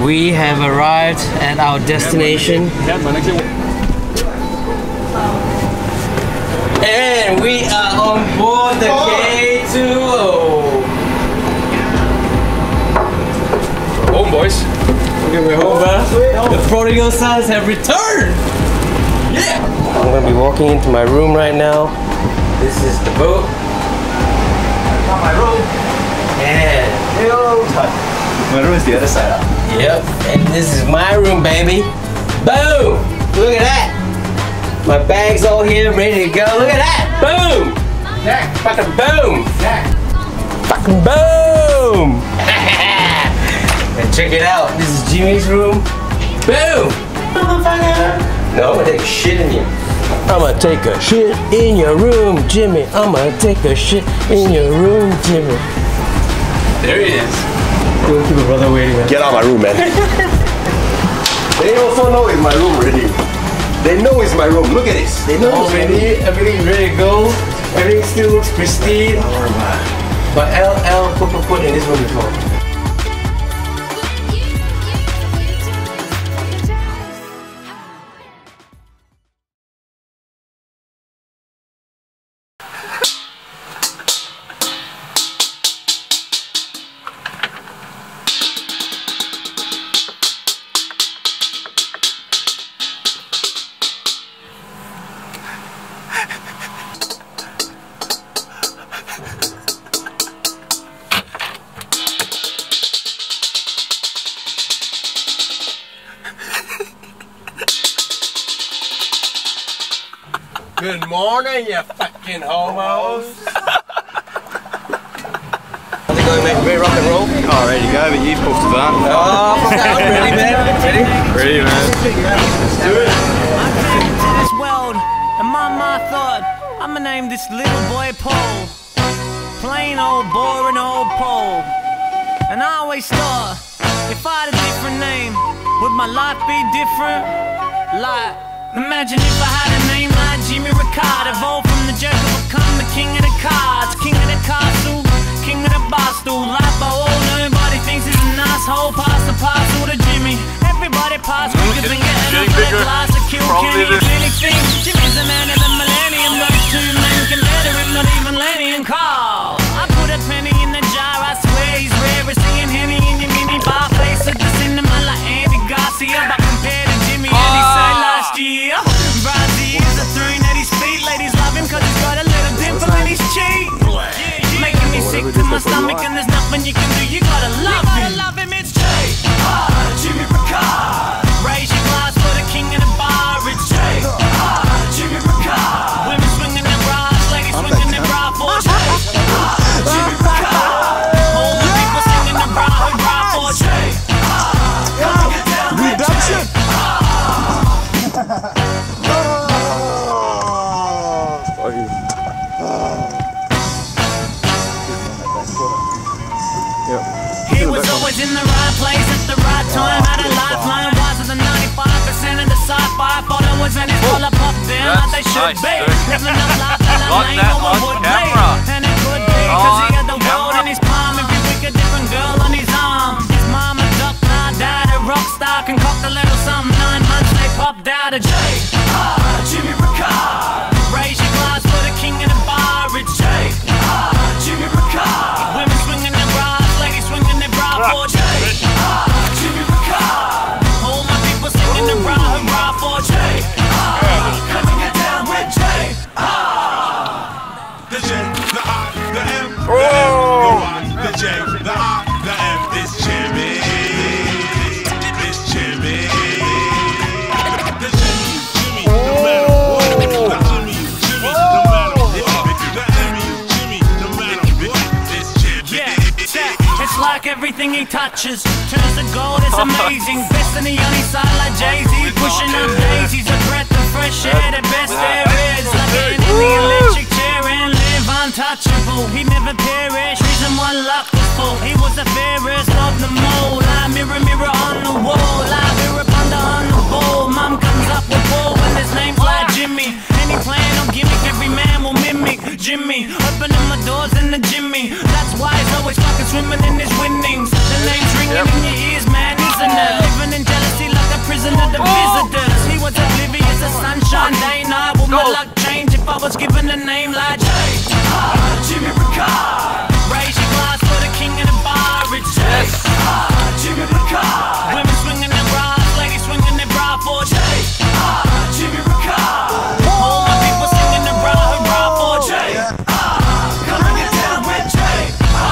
We have arrived at our destination. And we are on board the K2O. Home, boys. We're home, man. The prodigal sons have returned. Yeah. I'm gonna be walking into my room right now. This is the boat. Not my room. Yeah. My room is the other side up. Yep. And this is my room, baby. Boom. Look at that. My bag's all here, ready to go. Look at that! Boom! Jack. Fucking boom! Jack. Fucking boom! And check it out. This is Jimmy's room. Boom! No, I'm gonna take a shit in you. I'm gonna take a shit in your room, Jimmy. I'm gonna take a shit in your room, Jimmy. There he is. Don't keep a brother waiting, man. Get out of my room, man. They also know it's my room already. They know it's my room. Look at this. They know already. Everything's ready to go. Everything still looks pristine. But LL put in this room before. Good morning, you fucking homos. How's it going, mate? Ready rock and roll? Oh, ready to go, but you've booked that. Oh, fuck that. I'm ready, man. Ready? Ready, man. Let's do it. This world, and my thought, I'ma name this little boy Paul. Plain old, boring old Paul. And I always thought, if I had a different name, would my life be different? Like, imagine if I had a name like Jimmy Recard, evolved from the jerk and become the king of the cards, king of the castle, king of the bar stool. Life by all, nobody thinks he's an asshole. Pass the parcel to Jimmy. Everybody pass quicker than getting a red lies to kill Kenny. Really think Jimmy's the man of the millennium. Those two men can better him, not even Lenny and Carl. I put a penny in the jar, I swear he's rare as seeing Henny in your mini bar face at the cinema like Andy Garcia. But compared to Jimmy, and he say last year, Brazil's a throne at his feet. Ladies love him cause he's got a little dimple in his cheek. Making me sick to my stomach and there's nothing you can do. You gotta love him. It's Jimmy Recard. Raise your glass for the king of the bar. It's Jimmy Recard. Women swinging their bras, ladies swinging their bra for Jimmy Recard. All the people singing the bra for come and get down with Jay. He was always in the right place at the right time. Had a lifeline, wiser than 95% of the sci-fi followers, and his collar popped down like they should be. Living a life that I ain't no one would be. And it could be cause he had the world in his palm. Every week a different girl on his arm. His mama ducked, died a rock star, concocted a little something. 9 months they popped out of Jay. Jimmy Recard. Raise your glass for the king of the bar. It's Jay. Jimmy Recard. Women swinging their bras, ladies swinging their bra for Jay. Jimmy Recard. All my people singing the bra for Jay. Come and get down with Jay. The J, the I, the M, the F, the Y, the J, the I, the M. It's Jimmy. It's Jimmy. The Jimmy, no matter what. The Jimmy, no matter what. The Jimmy, no matter what. It's Jimmy. Yeah, it's like everything he touches turns to gold. It's amazing. Best in the only side like Jay-Z, pushing up daisies. A breath of fresh air, the best there is. Like getting in the electric chair and live untouchable. He never perished. Reason one luck was full. He was the fairest of them all. Like mirror, mirror on the wall. Like mirror under on the ball. Mom comes up with ball when his name's like Jimmy. Any plan or gimmick, every man will mimic Jimmy. Opening my doors in the Jimmy. That's why he's always fucking swimming in his winnings. The name's ringing in your ears, man, isn't it? the visitors. He was oblivious to sunshine, day, night. Will my luck change if I was given a name like Jimmy Recard? Raise your glass for the king of the bar. It's Jimmy Recard. Women swinging their bras, ladies swinging their bra for Jimmy Recard. All my people singing the bra, hurrah for Jay. Come and get down with Jay.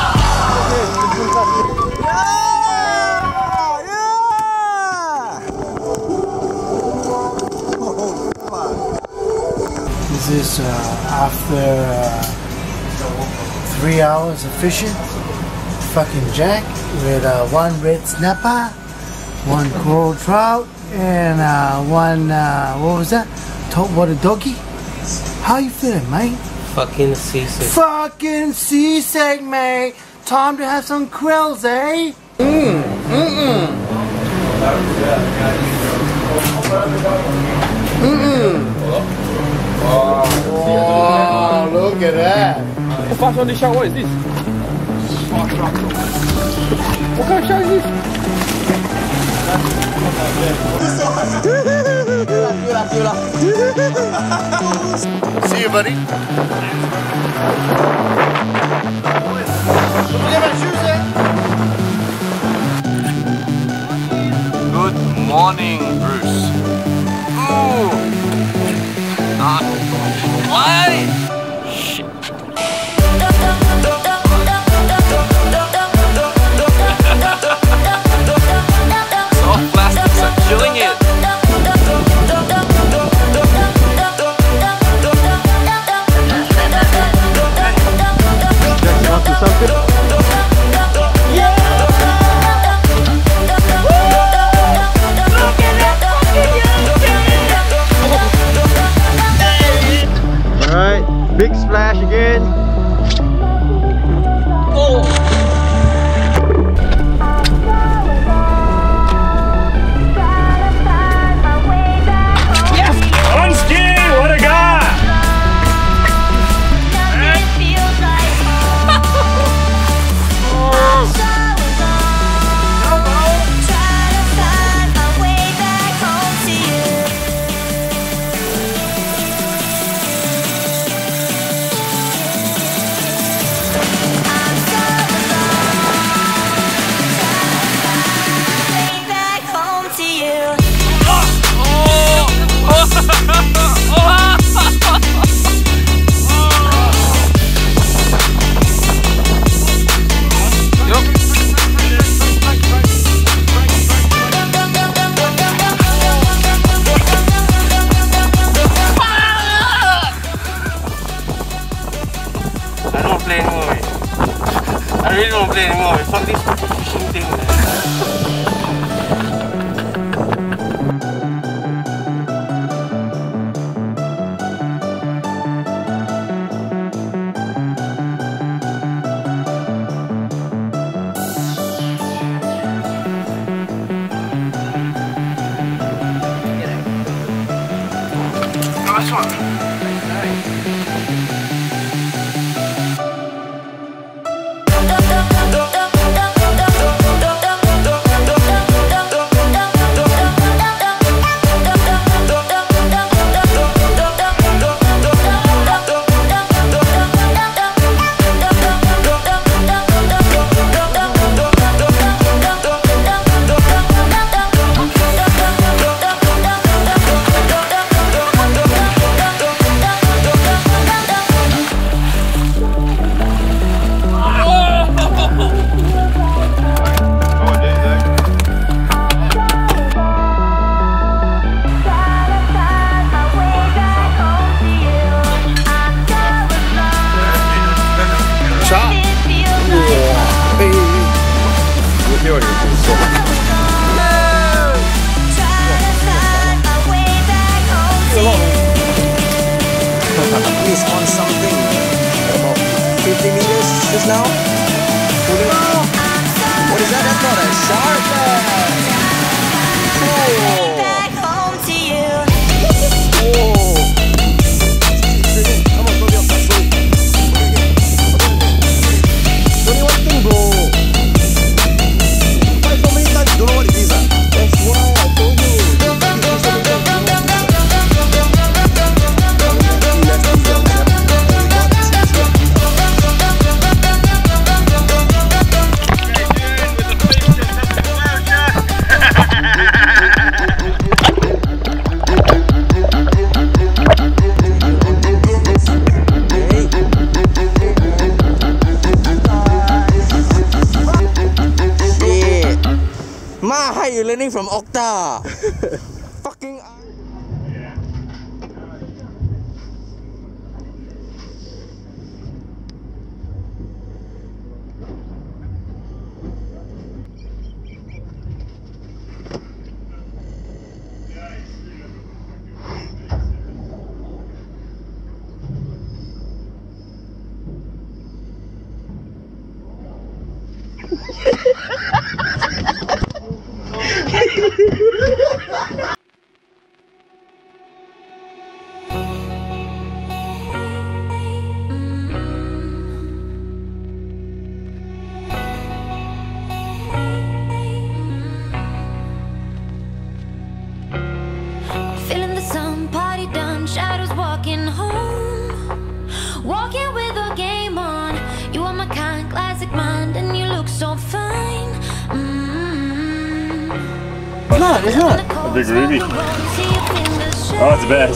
This is after 3 hours of fishing, fucking jack with one red snapper, one coral trout, and one what was that? Topwater doggy. How you feeling, mate? Fucking seasick. Fucking seasick, mate. Time to have some krills, eh? Oh, look at that. How fast on the shark? What is this? What kind of shark is this? See you, buddy. Good morning, Bruce. Ooh. Not. Why? Shit. Soft plastics are killing it. Alright, big splash again. Yes! On ski! What a guy! I don't play anymore. I really don't play anymore. Fuck this fucking fishing thing, man. Nice one. He's on something about 50 meters just now. What is that? That's not a shark. Come on, go up. Don't you want to think, bro? Fight so many times, you don't know what it is. That's why I told you. learning from Okta. Fucking. Feeling the sun, party done, shadows walking home. Walking with a game on. You are my kind, classic mind, and you look so fine. It's not. A bit groovy. Oh, it's bad.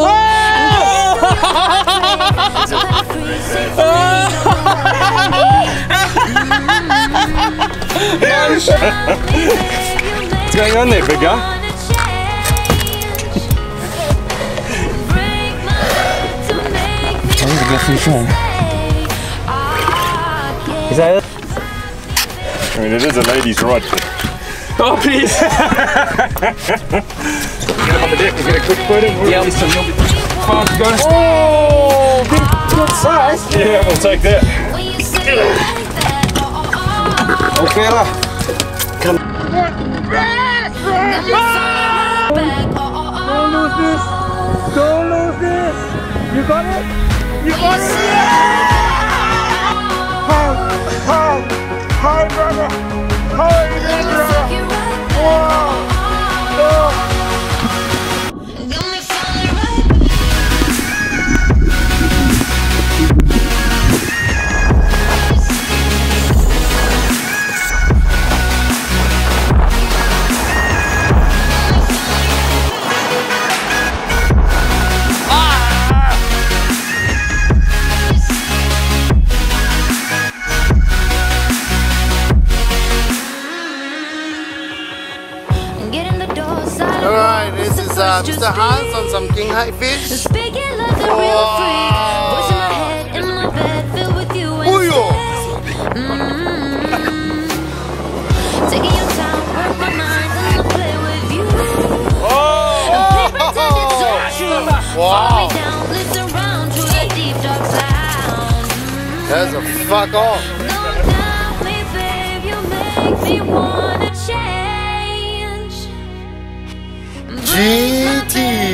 What's going on there, big guy? Is that it? I mean, it is a ladies' rod. Oh, please! Get him on the deck and get a quick photo. Yeah, Fast go. Oh, good size. Yeah, we'll take that. Okay lah. Come. Don't lose this. Don't lose this. You got it. You got it. Hi, brother. Hi, brother. Alright, this is Mr. Hans on some Genghais fish. Taking your time, work my mind, and play with you. Wow. That's a fuck off. GT.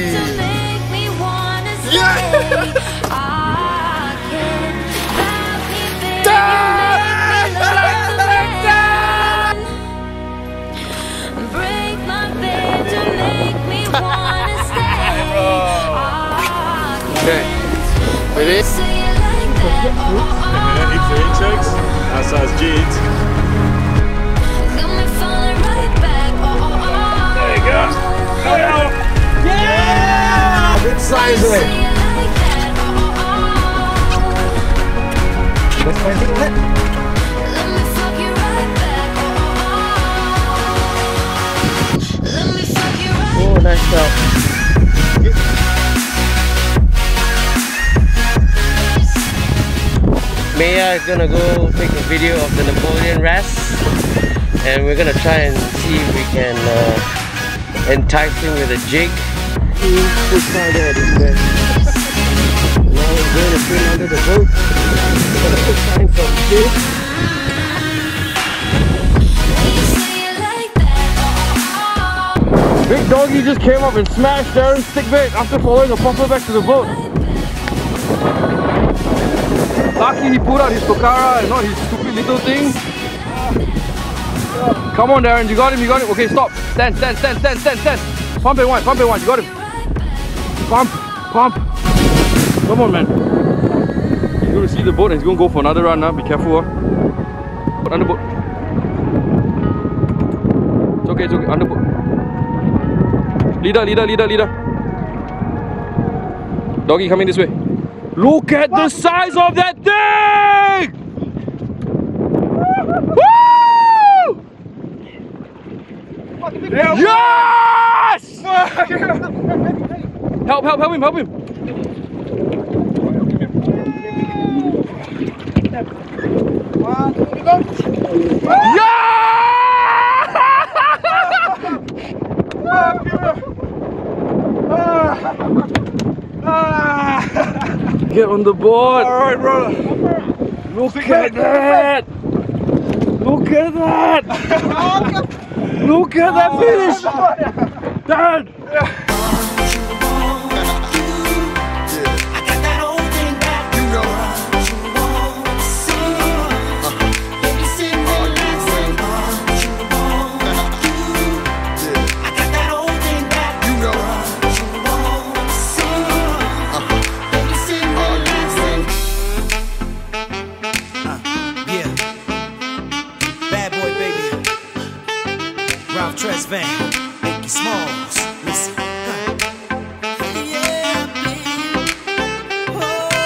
Break my bed to make me wanna stay. Okay. Ready? It's the intakes. That's size jeans. Got me falling right back. There you go. Yeah! Good size, Say right? you like that. Let's find it. Let me fuck you right back. Let me fuck you right Oh, nice job. Maya is gonna go take a video of the Napoleon wrasse, and we're gonna try and see if we can entice him with a jig. This guy there, this guy. Now we're going to swim under the boat. We're gonna put time from this. Big doggy just came up and smashed Darren's stick bait after following a popper back to the boat. Lucky he pulled out his Tokara and not his stupid little thing. Come on, Darren, you got him, you got him. Okay, stop. Stand. Pump it one, you got him. Pump. Come on, man. He's going to see the boat and he's going to go for another run now. Be careful. Put under boat. It's okay, under boat. Leader. Doggy coming this way. Look at the size of that thing! Woo! Yes! Help him. Get on the board. All right, brother. Look at that. Look at that. Look at that fish. Dad. Van, make it smalls. Listen. Yeah, baby. Oh,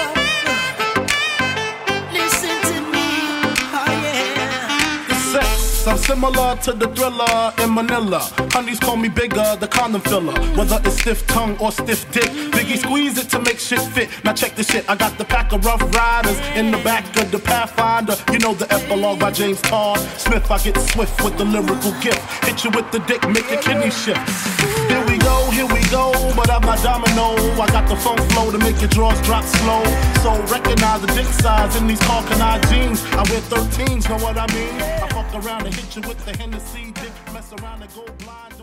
listen to me. Oh, yeah. The sex, I'm similar to the Thriller in Manila. Honeys call me bigger, the condom filler. Whether it's stiff tongue or stiff dick, Biggie squeeze it to make shit fit. Now check this shit, I got the pack of Rough Riders in the back of the Pathfinder. You know the epilogue by James Todd Smith. I get swift with the lyrical gift. Hit you with the dick, make your kidney shift. Here we go, but I'm not domino. I got the funk flow to make your drawers drop slow. So recognize the dick size in these Carcanine jeans. I wear 13s, know what I mean? I fuck around and hit you with the Hennessy dick, mess around and go blind.